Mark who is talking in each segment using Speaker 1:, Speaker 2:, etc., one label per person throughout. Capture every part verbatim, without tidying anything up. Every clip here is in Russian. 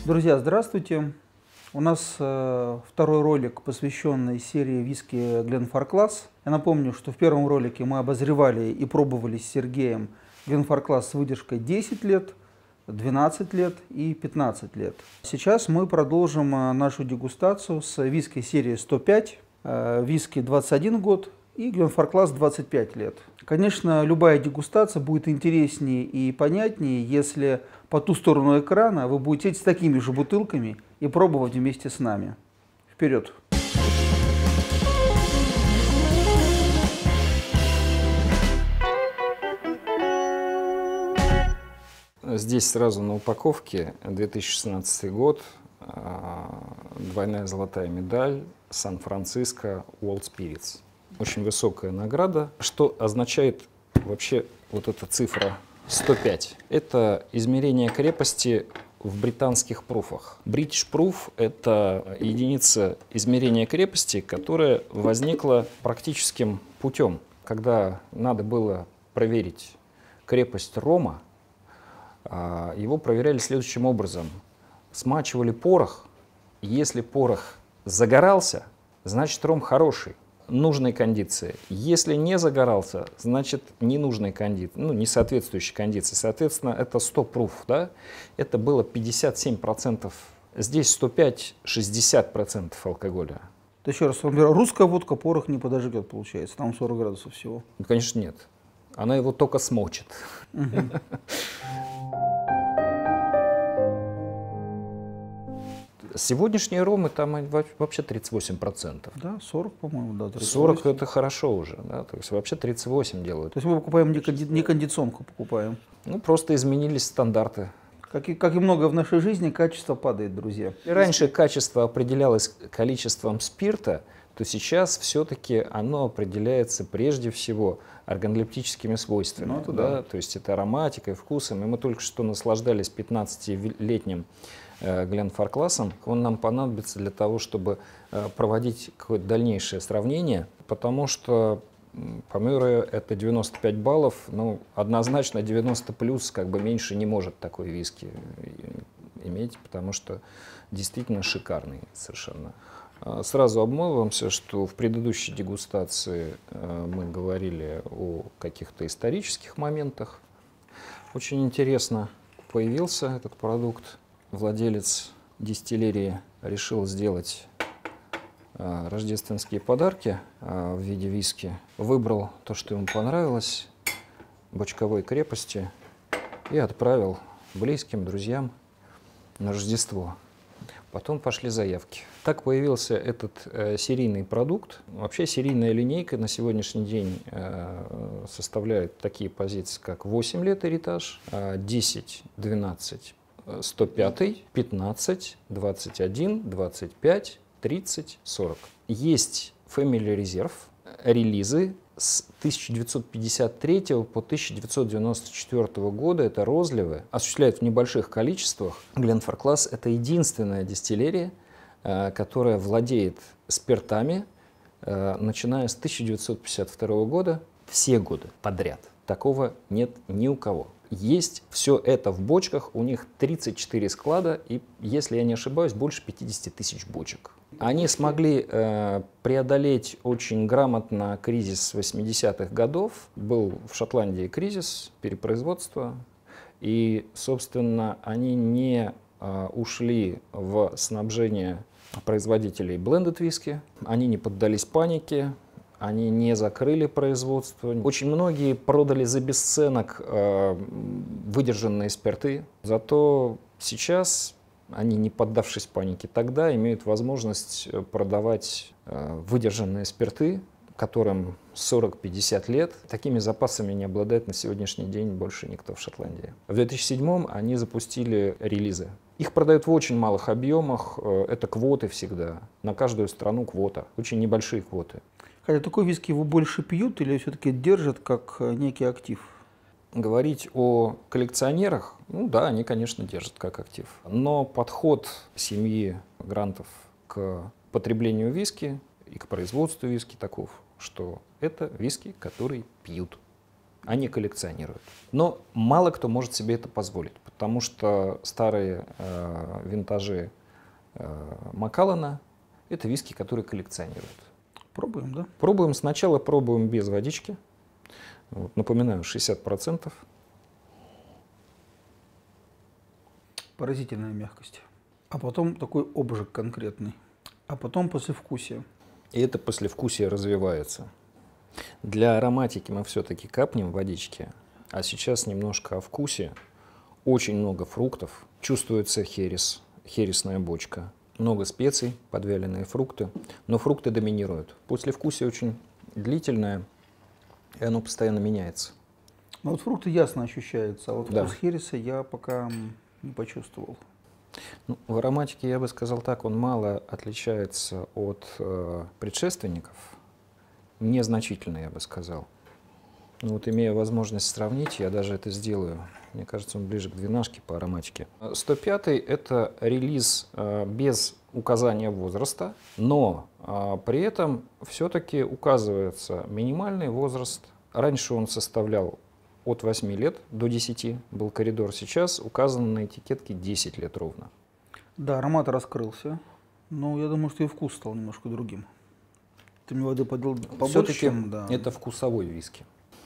Speaker 1: Друзья, здравствуйте! У нас э, второй ролик, посвященный серии виски Glenfarclas. Я напомню, что в первом ролике мы обозревали и пробовали с Сергеем Glenfarclas с выдержкой десять лет, двенадцать лет и пятнадцать лет. Сейчас мы продолжим э, нашу дегустацию с виски серии сто пять, э, виски двадцать один год и Glenfarclas двадцать пять лет. Конечно, любая дегустация будет интереснее и понятнее, если по ту сторону экрана вы будете сидеть с такими же бутылками и пробовать вместе с нами. Вперед!
Speaker 2: Здесь сразу на упаковке две тысячи шестнадцатый год, двойная золотая медаль, Сан-Франциско World Spirits. Очень высокая награда. Что означает вообще вот эта цифра сто пять? Это измерение крепости в британских пруфах. British Proof — это единица измерения крепости, которая возникла практическим путем. Когда надо было проверить крепость рома, его проверяли следующим образом. Смачивали порох. Если порох загорался, значит ром хороший, нужной кондиции. Если не загорался, значит ненужной кондиции, ну, несоответствующей кондиции. Соответственно, это сто пруф, да? Это было пятьдесят семь процентов. Здесь сто пять — шестьдесят процентов алкоголя.
Speaker 1: То еще раз, русская водка порох не подожгет, получается, там сорок градусов всего.
Speaker 2: Ну, конечно, нет. Она его только смочит. Сегодняшние ромы там вообще тридцать восемь процентов.
Speaker 1: Да, сорок, по-моему, да. тридцать восемь.
Speaker 2: сорок это хорошо уже, да, то есть вообще тридцать восемь делают.
Speaker 1: То есть мы покупаем не, конди... не кондиционку, покупаем.
Speaker 2: Ну, просто изменились стандарты.
Speaker 1: Как и, как и многое в нашей жизни, качество падает, друзья.
Speaker 2: И раньше качество определялось количеством спирта, то сейчас все-таки оно определяется прежде всего органолептическими свойствами.
Speaker 1: Ну, это
Speaker 2: да?
Speaker 1: да.
Speaker 2: То есть это ароматикой, вкусом. И мы только что наслаждались пятнадцатилетним Glenfarclas'ом. Он нам понадобится для того, чтобы проводить какое-то дальнейшее сравнение, потому что по Мюррею это девяносто пять баллов, ну, однозначно девяносто плюс, как бы меньше не может такой виски иметь, потому что действительно шикарный совершенно. Сразу обмолвимся, что в предыдущей дегустации мы говорили о каких-то исторических моментах. Очень интересно появился этот продукт. Владелец дистиллерии решил сделать э, рождественские подарки э, в виде виски. Выбрал то, что ему понравилось, бочковой крепости, и отправил близким, друзьям на Рождество. Потом пошли заявки. Так появился этот э, серийный продукт. Вообще серийная линейка на сегодняшний день э, составляет такие позиции, как восемь лет Heritage, э, десять, двенадцать, сто пять, пятнадцать, двадцать один, двадцать пять, тридцать, сорок. Есть Family Reserve, релизы с тысяча девятьсот пятьдесят третьего по тысяча девятьсот девяносто четвёртого года. Это розливы, осуществляют в небольших количествах. Glenfarclas — это единственная дистиллерия, которая владеет спиртами, начиная с тысяча девятьсот пятьдесят второго года, все годы подряд. Такого нет ни у кого. Есть все это в бочках, у них тридцать четыре склада, и, если я не ошибаюсь, больше пятидесяти тысяч бочек. Они смогли э, преодолеть очень грамотно кризис восьмидесятых годов. Был в Шотландии кризис перепроизводства, и, собственно, они не э, ушли в снабжение производителей blended виски, они не поддались панике. Они не закрыли производство. Очень многие продали за бесценок э, выдержанные спирты. Зато сейчас они, не поддавшись панике тогда, имеют возможность продавать э, выдержанные спирты, которым сорок-пятьдесят лет. Такими запасами не обладает на сегодняшний день больше никто в Шотландии. В две тысячи седьмом они запустили релизы. Их продают в очень малых объемах. Это квоты всегда. На каждую страну квота. Очень небольшие квоты.
Speaker 1: Хотя такой виски его больше пьют или все-таки держат как некий актив?
Speaker 2: Говорить о коллекционерах, ну да, они, конечно, держат как актив. Но подход семьи Грантов к потреблению виски и к производству виски таков, что это виски, которые пьют. они коллекционируют. Но мало кто может себе это позволить, потому что старые э, винтажи э, Макаллана — это виски, которые коллекционируют.
Speaker 1: Пробуем, да?
Speaker 2: Пробуем. Сначала пробуем без водички. Вот, напоминаю, шестьдесят процентов.
Speaker 1: Поразительная мягкость. А потом такой обжиг конкретный. А потом послевкусие.
Speaker 2: И это послевкусие развивается. Для ароматики мы все-таки капнем водички, а сейчас немножко о вкусе. Очень много фруктов. Чувствуется херес, хересная бочка. Много специй, подвяленные фрукты, но фрукты доминируют. Послевкусие очень длительное, и оно постоянно меняется.
Speaker 1: Ну вот фрукты ясно ощущаются, а вот
Speaker 2: Да.
Speaker 1: вкус хереса я пока не почувствовал.
Speaker 2: Ну, в ароматике, я бы сказал так, он мало отличается от э, предшественников. Незначительно, я бы сказал. Ну, вот, имея возможность сравнить, я даже это сделаю. Мне кажется, он ближе к двенашке по ароматике. сто пятый — это релиз э, без указания возраста, но э, при этом все-таки указывается минимальный возраст. Раньше он составлял от восьми лет до десяти, был коридор. Сейчас указано на этикетке десять лет ровно.
Speaker 1: Да, аромат раскрылся, но я думаю, что и вкус стал немножко другим. Ты мне воды подал побольше,
Speaker 2: Все-таки
Speaker 1: чем, да.
Speaker 2: это вкусовой виски.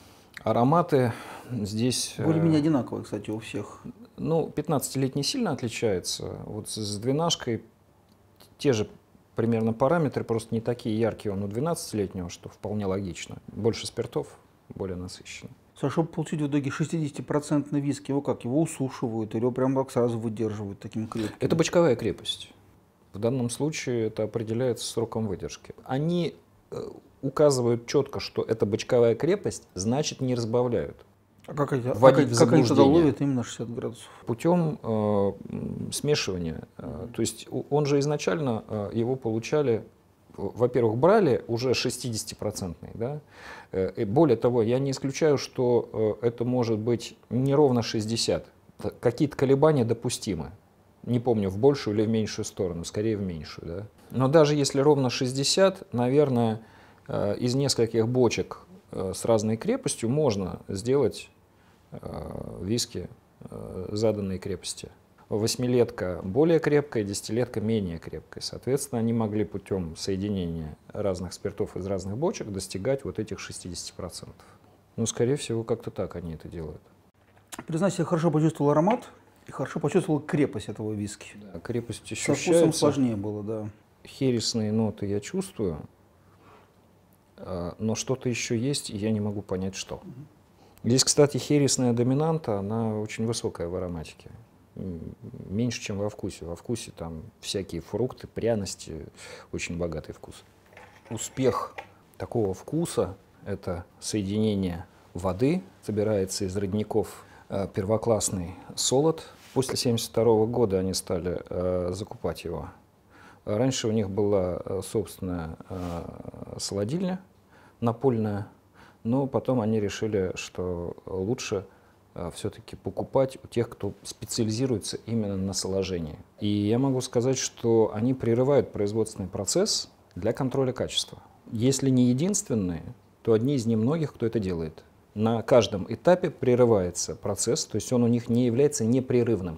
Speaker 2: Ароматы здесь...
Speaker 1: Более-менее
Speaker 2: э,
Speaker 1: одинаковые, кстати, у всех.
Speaker 2: Ну, пятнадцатилетний сильно отличается. Вот с- с двенашкой те же примерно параметры, просто не такие яркие он у двенадцатилетнего, что вполне логично. Больше спиртов, более насыщенный.
Speaker 1: Саша, чтобы получить в итоге шестидесятипроцентный виски, его как? Его усушивают или его прям так сразу выдерживают таким крепким?
Speaker 2: Это бочковая крепость. В данном случае это определяется сроком выдержки. Они э, указывают четко, что это бочковая крепость, значит, не разбавляют.
Speaker 1: А как, это,
Speaker 2: вводить
Speaker 1: как,
Speaker 2: в
Speaker 1: как они тогда
Speaker 2: заблуждение.
Speaker 1: ловят именно шестьдесят градусов?
Speaker 2: Путем э, м, смешивания. Э, То есть у- он же изначально э, его получали, в- во-первых, брали уже шестидесятипроцентный, да? Э, и более того, я не исключаю, что э, это может быть не ровно шестьдесят. Т- Какие-то колебания допустимы. Не помню, в большую или в меньшую сторону, скорее в меньшую. Да? Но даже если ровно шестьдесят, наверное, э, из нескольких бочек э, с разной крепостью можно сделать э, виски э, заданной крепости. Восьмилетка более крепкая, десятилетка менее крепкая. Соответственно, они могли путем соединения разных спиртов из разных бочек достигать вот этих шестидесяти процентов. Ну, скорее всего, как-то так они это делают.
Speaker 1: Признайся, я хорошо почувствовал аромат и хорошо почувствовал крепость этого виски.
Speaker 2: Да, крепость
Speaker 1: Со вкусом
Speaker 2: ощущается.
Speaker 1: сложнее было, да.
Speaker 2: Хересные ноты я чувствую, а, но что-то еще есть, и я не могу понять, что. Здесь, кстати, хересная доминанта, она очень высокая в ароматике. М, Меньше, чем во вкусе. Во вкусе там всякие фрукты, пряности, очень богатый вкус. Успех такого вкуса — это соединение воды, собирается из родников э, первоклассный солод. После тысяча девятьсот семьдесят второго года они стали э, закупать его. Раньше у них была э, собственная э, солодильня напольная, но потом они решили, что лучше э, все-таки покупать у тех, кто специализируется именно на соложении. И я могу сказать, что они прерывают производственный процесс для контроля качества. Если не единственные, то одни из немногих, кто это делает. На каждом этапе прерывается процесс, то есть он у них не является непрерывным.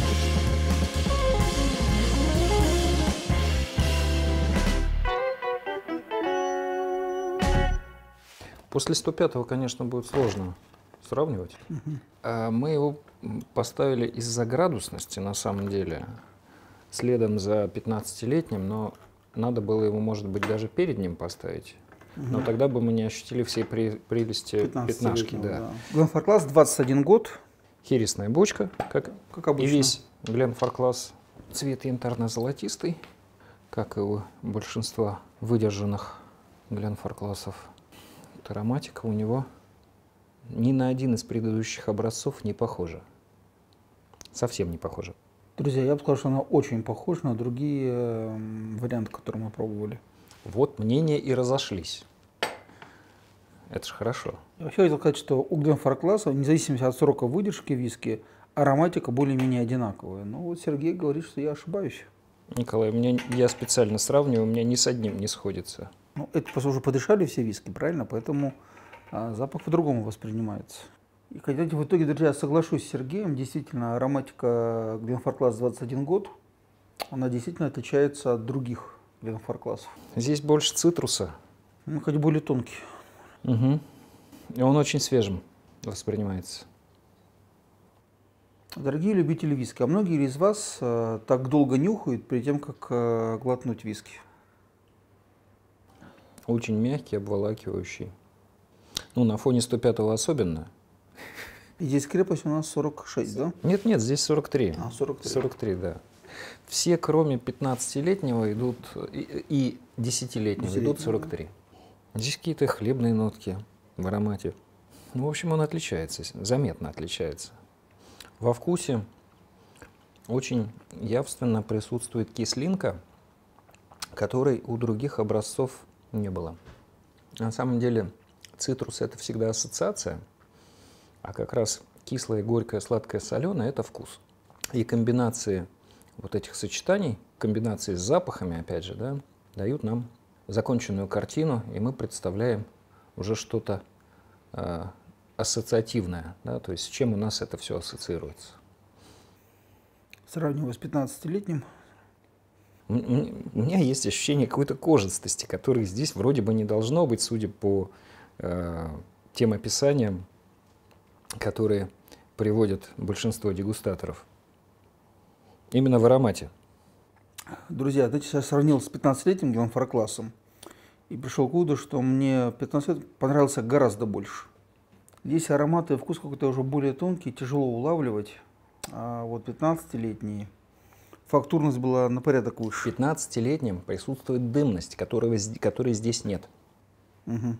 Speaker 2: После сто пятого, конечно, будет сложно сравнивать. А мы его м, поставили из-за градусности, на самом деле, следом за пятнадцатилетним, но надо было его, может быть, даже перед ним поставить. Но тогда бы мы не ощутили всей при- прелести пятнашки. Да.
Speaker 1: Гленфоркласс, двадцать один год,
Speaker 2: Хересная бочка, как
Speaker 1: как
Speaker 2: и
Speaker 1: обычно.
Speaker 2: весь Гленфоркласс. Цвет янтарно-золотистый, как и у большинства выдержанных Гленфорклассов. Вот ароматика у него ни на один из предыдущих образцов не похожа. Совсем не похожа.
Speaker 1: Друзья, я бы сказал, что она очень похожа на другие м, варианты, которые мы пробовали.
Speaker 2: Вот мнения и разошлись. Это же хорошо.
Speaker 1: Я вообще хотел сказать, что у Гленфоркласса, вне зависимости от срока выдержки виски, ароматика более-менее одинаковая. Но вот Сергей говорит, что я ошибаюсь.
Speaker 2: Николай, у меня, я специально сравниваю, у меня ни с одним не сходится.
Speaker 1: Ну, это просто уже подышали все виски, правильно? Поэтому а запах по-другому воспринимается. И, кстати, в итоге, друзья, соглашусь с Сергеем, действительно, ароматика Glenfarclas двадцать один год, она действительно отличается от других Glenfarclas.
Speaker 2: Здесь больше цитруса.
Speaker 1: Ну, хоть более тонкий.
Speaker 2: Угу. И он очень свежим воспринимается.
Speaker 1: Дорогие любители виски, а многие из вас э, так долго нюхают перед тем, как э, глотнуть виски?
Speaker 2: Очень мягкий, обволакивающий. Ну, на фоне сто пятого особенно.
Speaker 1: И здесь крепость у нас сорок шесть, да?
Speaker 2: Нет, нет, здесь сорок три.
Speaker 1: А, сорок три.
Speaker 2: сорок три, да. Все, кроме пятнадцатилетнего, идут и, и десятилетнего, идут сорок три. Здесь какие-то хлебные нотки в аромате. Ну, в общем, он отличается, заметно отличается. Во вкусе очень явственно присутствует кислинка, которой у других образцов не было. На самом деле цитрус — это всегда ассоциация, а как раз кислое, горькое, сладкое, соленое — это вкус. И комбинации вот этих сочетаний, комбинации с запахами, опять же, да, дают нам законченную картину, и мы представляем уже что-то э, ассоциативное, да, то есть с чем у нас это все ассоциируется.
Speaker 1: Сравнивая с пятнадцатилетним.
Speaker 2: У меня есть ощущение какой-то кожистости, которой здесь вроде бы не должно быть, судя по э, тем описаниям, которые приводят большинство дегустаторов. Именно в аромате.
Speaker 1: Друзья, знаете, я сравнил с пятнадцатилетним Glenfarclas и пришел к выводу, что мне пятнадцать лет понравился гораздо больше. Здесь ароматы и вкус какой-то уже более тонкий, тяжело улавливать, а вот пятнадцатилетний фактурность была на порядок выше.
Speaker 2: В пятнадцатилетнем присутствует дымность, которой, которой здесь нет.
Speaker 1: Угу.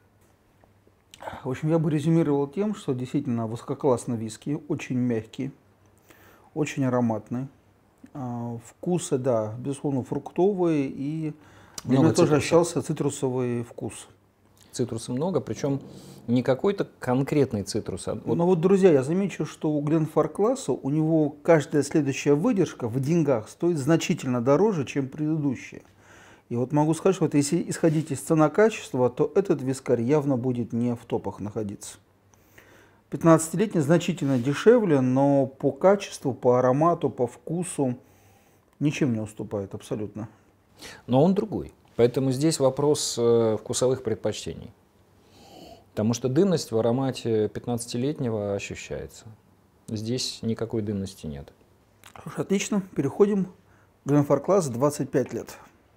Speaker 1: В общем, я бы резюмировал тем, что действительно высококлассный виски, очень мягкий, очень ароматный. Вкусы, да, безусловно, фруктовые, и для меня тоже ощущался цитрусовый вкус.
Speaker 2: Цитруса много, причем не какой-то конкретный цитрус. А
Speaker 1: вот. Но вот, друзья, я замечу, что у Glenfarclas у него каждая следующая выдержка в деньгах стоит значительно дороже, чем предыдущая. И вот могу сказать, что вот если исходить из цена-качества, то этот вискарь явно будет не в топах находиться. пятнадцатилетний значительно дешевле, но по качеству, по аромату, по вкусу ничем не уступает абсолютно.
Speaker 2: Но он другой. Поэтому здесь вопрос э, вкусовых предпочтений. Потому что дымность в аромате пятнадцатилетнего ощущается. Здесь никакой дымности нет.
Speaker 1: Отлично. Переходим к Glenfarclas двадцать пять лет.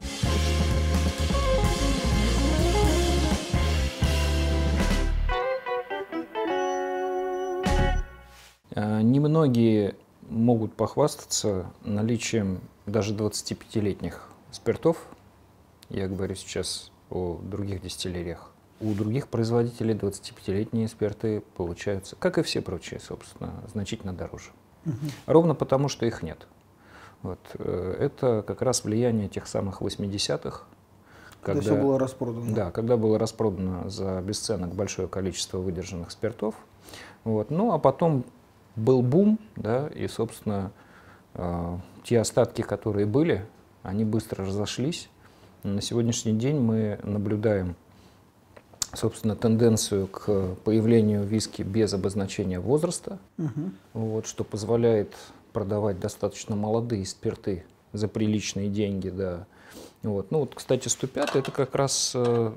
Speaker 2: Немногие могут похвастаться наличием даже двадцатипятилетних спиртов. Я говорю сейчас о других дистиллериях. У других производителей двадцатипятилетние спирты получаются, как и все прочие, собственно, значительно дороже. Угу. Ровно потому, что их нет. Вот. Это как раз влияние тех самых восьмидесятых.
Speaker 1: Когда, когда все было распродано.
Speaker 2: Да, когда было распродано за бесценок большое количество выдержанных спиртов. Вот. Ну, а потом был бум, да, и, собственно, э, те остатки, которые были, они быстро разошлись. На сегодняшний день мы наблюдаем, собственно, тенденцию к появлению виски без обозначения возраста, угу. вот, что позволяет продавать достаточно молодые спирты за приличные деньги. Да. Вот. Ну, вот, кстати, сто пятый это как раз э,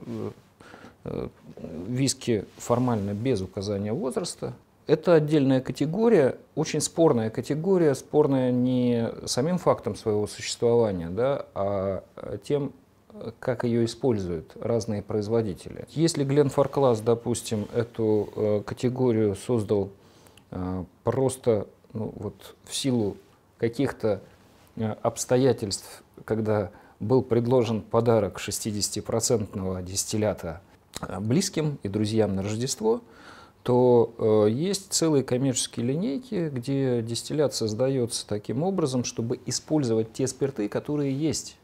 Speaker 2: э, виски формально без указания возраста. Это отдельная категория, очень спорная категория, спорная не самим фактом своего существования, да, а тем, как ее используют разные производители. Если Glenfarclas, допустим, эту э, категорию создал э, просто ну, вот, в силу каких-то э, обстоятельств, когда был предложен подарок шестидесятипроцентного дистиллята э, близким и друзьям на Рождество, то э, есть целые коммерческие линейки, где дистиллят создается таким образом, чтобы использовать те спирты, которые есть,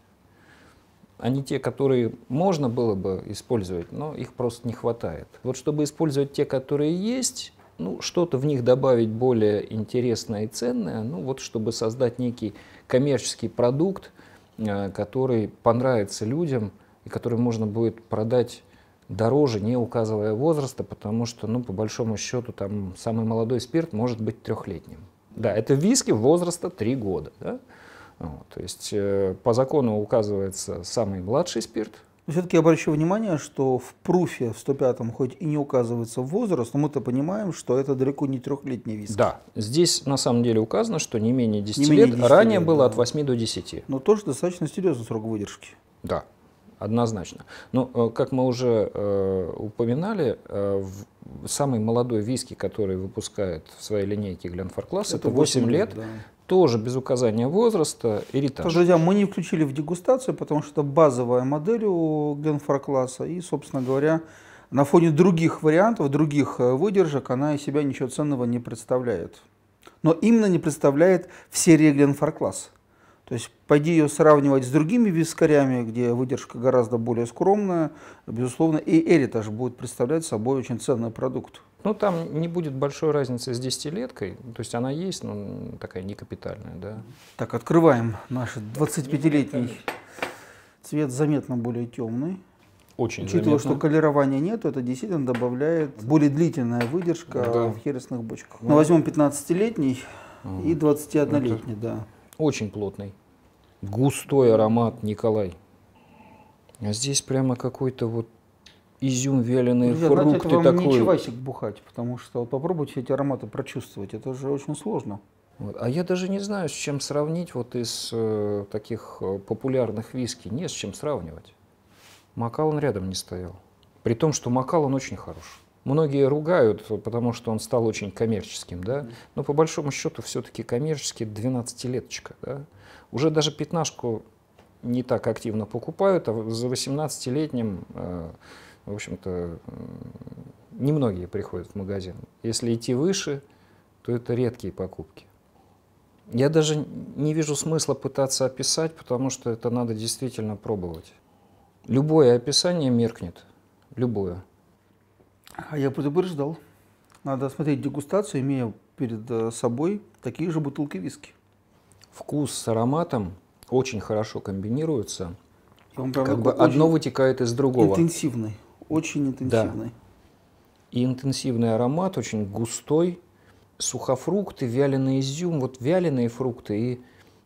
Speaker 2: а не те, которые можно было бы использовать, но их просто не хватает. Вот чтобы использовать те, которые есть, ну, что-то в них добавить более интересное и ценное, ну, вот чтобы создать некий коммерческий продукт, э, который понравится людям и который можно будет продать дороже, не указывая возраста, потому что, ну, по большому счету, там самый молодой спирт может быть трехлетним. Да, это виски возраста три года. Да? Вот, то есть э, по закону указывается самый младший спирт.
Speaker 1: Все-таки я обращу внимание, что в пруфе в сто пятом хоть и не указывается возраст, но мы-то понимаем, что это далеко не трехлетний виски.
Speaker 2: Да, здесь на самом деле указано, что не менее десяти
Speaker 1: не менее
Speaker 2: лет,
Speaker 1: десяти
Speaker 2: ранее
Speaker 1: лет,
Speaker 2: было
Speaker 1: да.
Speaker 2: от восьми до десяти.
Speaker 1: Но тоже достаточно серьезный срок выдержки.
Speaker 2: Да, однозначно. Но, э, как мы уже э, упоминали, э, в, самый молодой виски, который выпускает в своей линейке Glenfarclas, это, это восемь лет.
Speaker 1: Да.
Speaker 2: Тоже без указания возраста, эритаж.
Speaker 1: Так, друзья, мы не включили в дегустацию, потому что это базовая модель у Glenfarclas, и, собственно говоря, на фоне других вариантов, других выдержек, она из себя ничего ценного не представляет. Но именно не представляет в серии Glenfarclas. То есть, пойди ее сравнивать с другими вискарями, где выдержка гораздо более скромная, безусловно, и эритаж будет представлять собой очень ценный продукт.
Speaker 2: Ну, там не будет большой разницы с десятилеткой, то есть она есть, но такая не капитальная, да.
Speaker 1: Так, открываем наш двадцатипятилетний. Цвет заметно более темный.
Speaker 2: Очень
Speaker 1: Учитывая,
Speaker 2: заметно.
Speaker 1: что колерования нет, это действительно добавляет более длительная выдержка
Speaker 2: да.
Speaker 1: в хересных бочках. Ну, возьмем пятнадцатилетний
Speaker 2: ага.
Speaker 1: и двадцатиоднолетний, да.
Speaker 2: Очень плотный, густой аромат, Николай. А здесь прямо какой-то вот изюм, вяленые
Speaker 1: Друзья,
Speaker 2: фрукты.
Speaker 1: знаете, это вам
Speaker 2: такой.
Speaker 1: не чевасик бухать, потому что вот попробуйте эти ароматы прочувствовать, это же очень сложно.
Speaker 2: Вот. А я даже не знаю, с чем сравнить вот из э, таких э, популярных виски. Не с чем сравнивать. Макаллан рядом не стоял. При том, что Макаллан очень хорош. Многие ругают, потому что он стал очень коммерческим, да? Но по большому счету все-таки коммерческий двенадцатилеточка. Да? Уже даже пятнашку не так активно покупают, а за восемнадцатилетним... Э, В общем-то, немногие приходят в магазин. Если идти выше, то это редкие покупки. Я даже не вижу смысла пытаться описать, потому что это надо действительно пробовать. Любое описание меркнет. Любое.
Speaker 1: А я предупреждал. Надо смотреть дегустацию, имея перед собой такие же бутылки виски.
Speaker 2: Вкус с ароматом очень хорошо комбинируются.
Speaker 1: Он, правда,
Speaker 2: как бы одно вытекает из другого.
Speaker 1: Интенсивный. Очень интенсивный.
Speaker 2: Да. И интенсивный аромат, очень густой. Сухофрукты, вяленый изюм, вот вяленые фрукты. И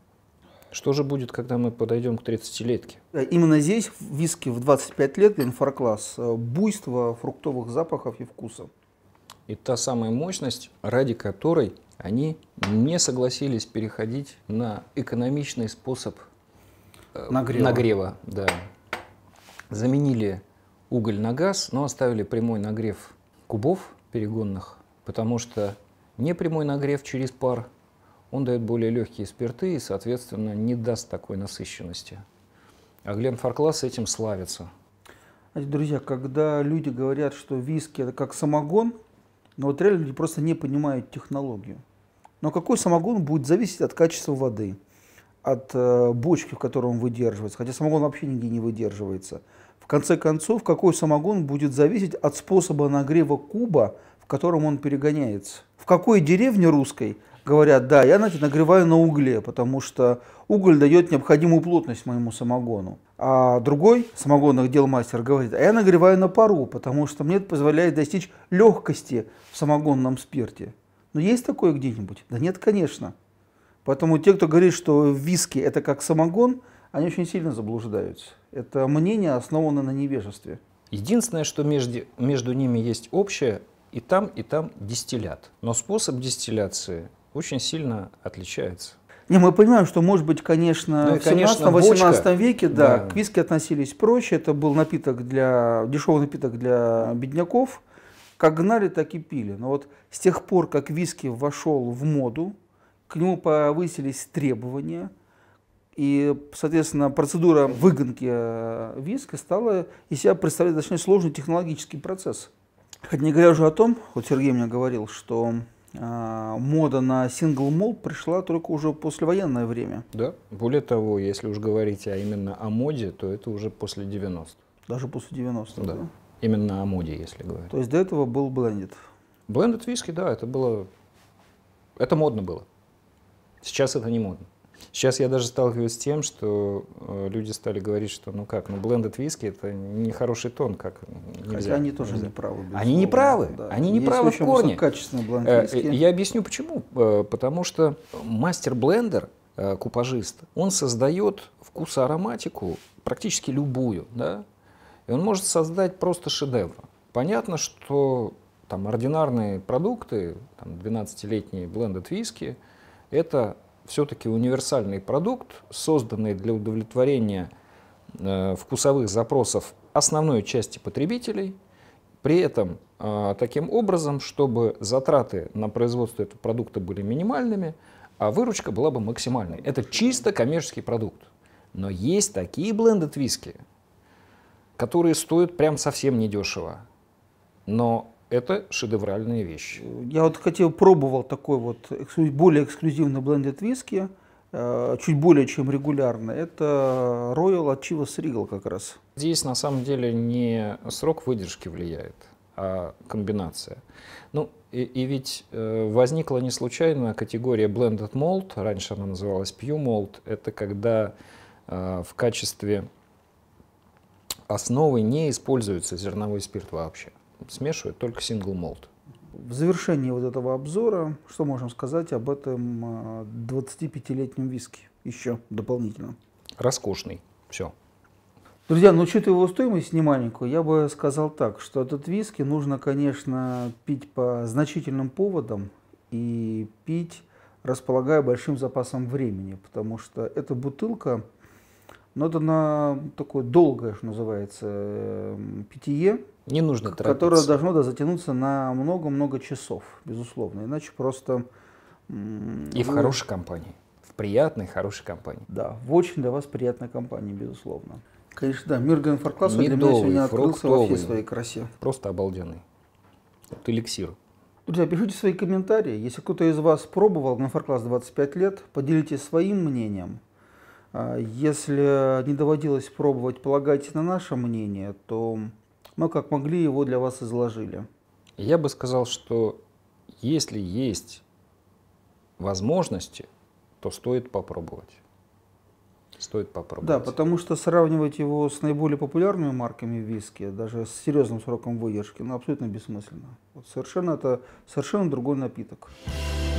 Speaker 2: что же будет, когда мы подойдем к тридцатилетке?
Speaker 1: Именно здесь, в виски в двадцать пять лет, Glenfarclas, буйство фруктовых запахов и вкусов.
Speaker 2: И та самая мощность, ради которой они не согласились переходить на экономичный способ
Speaker 1: нагрева.
Speaker 2: нагрева да. Заменили уголь на газ, но оставили прямой нагрев кубов перегонных, потому что непрямой нагрев через пар, он дает более легкие спирты и, соответственно, не даст такой насыщенности. А Glenfarclas этим славится.
Speaker 1: Знаете, друзья, когда люди говорят, что виски это как самогон, но вот реально люди просто не понимают технологию. Но какой самогон будет зависеть от качества воды, от э, бочки, в которой он выдерживается, хотя самогон вообще нигде не выдерживается. В конце концов, какой самогон будет зависеть от способа нагрева куба, в котором он перегоняется. В какой деревне русской говорят, да, я, знаете, нагреваю на угле, потому что уголь дает необходимую плотность моему самогону. А другой самогонных дел мастер говорит, а я нагреваю на пару, потому что мне это позволяет достичь легкости в самогонном спирте. Но есть такое где-нибудь? Да нет, конечно. Поэтому те, кто говорит, что виски это как самогон, они очень сильно заблуждаются. Это мнение основано на невежестве.
Speaker 2: Единственное, что между, между ними есть общее, и там, и там дистиллят. Но способ дистилляции очень сильно отличается.
Speaker 1: Не, мы понимаем, что, может быть, конечно,
Speaker 2: ну, и,
Speaker 1: в семнадцатом-восемнадцатом веке да,
Speaker 2: да.
Speaker 1: к виски относились проще. Это был напиток для, дешевый напиток для бедняков. Как гнали, так и пили. Но вот с тех пор, как виски вошел в моду, к нему повысились требования. И, соответственно, процедура выгонки виски стала из себя представлять достаточно сложный технологический процесс. Хотя не говоря уже о том, вот Сергей мне говорил, что э, мода на сингл молт пришла только уже послевоенное время.
Speaker 2: Да, более того, если уж говорить а именно о моде, то это уже после девяностых.
Speaker 1: Даже после девяностых,
Speaker 2: да.
Speaker 1: да?
Speaker 2: Именно о моде, если говорить.
Speaker 1: То есть до этого был блендед.
Speaker 2: Блендед виски, да, это было, это модно было. Сейчас это не модно. Сейчас я даже сталкиваюсь с тем, что э, люди стали говорить, что ну как, ну blended виски это не хороший тон, как нельзя.
Speaker 1: Хотя они тоже
Speaker 2: нельзя.
Speaker 1: не правы. Безусловно.
Speaker 2: Они не правы,
Speaker 1: Да.
Speaker 2: они не
Speaker 1: Есть
Speaker 2: правы в
Speaker 1: очень
Speaker 2: корне.
Speaker 1: Качественный блендed
Speaker 2: Э,
Speaker 1: виски.
Speaker 2: Я объясню почему. Э, Потому что мастер-блендер, э, купажист, он создает вкусоароматику практически любую, да? И он может создать просто шедевр. Понятно, что там ординарные продукты, там, двенадцатилетние blended виски, это все-таки универсальный продукт, созданный для удовлетворения э, вкусовых запросов основной части потребителей, при этом э, таким образом, чтобы затраты на производство этого продукта были минимальными, а выручка была бы максимальной. Это чисто коммерческий продукт. Но есть такие blended виски, которые стоят прям совсем недешево. Но это шедевральные вещи.
Speaker 1: Я вот хотел, пробовал такой вот эксклю- более эксклюзивный blended виски, э, чуть более чем регулярно. Это Royal от Chivas Regal как раз.
Speaker 2: Здесь на самом деле не срок выдержки влияет, а комбинация. Ну и, и ведь э, возникла не случайно категория blended malt, раньше она называлась Pew Malt. Это когда э, в качестве основы не используется зерновой спирт вообще. Смешивают только сингл молт.
Speaker 1: В завершении вот этого обзора, что можем сказать об этом двадцатипятилетнем виске еще дополнительно?
Speaker 2: Роскошный. Все.
Speaker 1: Друзья, ну учитывая его стоимость немаленькую, я бы сказал так, что этот виски нужно, конечно, пить по значительным поводам и пить, располагая большим запасом времени, потому что эта бутылка, ну это на такое долгое, что называется, питье,
Speaker 2: Не нужно торопиться.
Speaker 1: которое должно да, затянуться на много-много часов, безусловно, иначе просто...
Speaker 2: И в хорошей компании, в приятной, хорошей компании.
Speaker 1: Да, в очень для вас приятной компании, безусловно. Конечно, да, мир Glenfarclas для меня
Speaker 2: Медовый,
Speaker 1: сегодня открылся во всей
Speaker 2: фруктовый.
Speaker 1: своей красе.
Speaker 2: Просто обалденный. Вот эликсир.
Speaker 1: Друзья, пишите свои комментарии. Если кто-то из вас пробовал Glenfarclas двадцать пять лет, поделитесь своим мнением. А если не доводилось пробовать, полагайтесь на наше мнение, то мы как могли его для вас изложили.
Speaker 2: Я бы сказал, что если есть возможности, то стоит попробовать. Стоит попробовать.
Speaker 1: Да, потому что сравнивать его с наиболее популярными марками виски, даже с серьезным сроком выдержки, ну, абсолютно бессмысленно. Вот совершенно это совершенно другой напиток.